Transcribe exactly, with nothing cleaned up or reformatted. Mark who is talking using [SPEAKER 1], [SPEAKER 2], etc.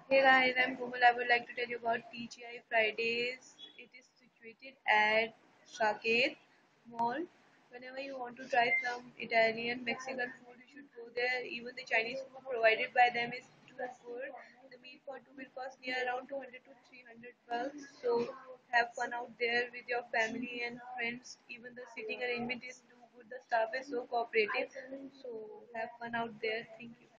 [SPEAKER 1] Hey guys, I'm Komal. I would like to tell you about T G I Fridays. It is situated at Saket Mall. Whenever you want to try some Italian, Mexican food, you should go there. Even the Chinese food provided by them is too good. The meal for two will cost near around two hundred to three hundred bucks. So have fun out there with your family and friends. Even the sitting arrangement is too good. The staff is so cooperative. So have fun out there. Thank you.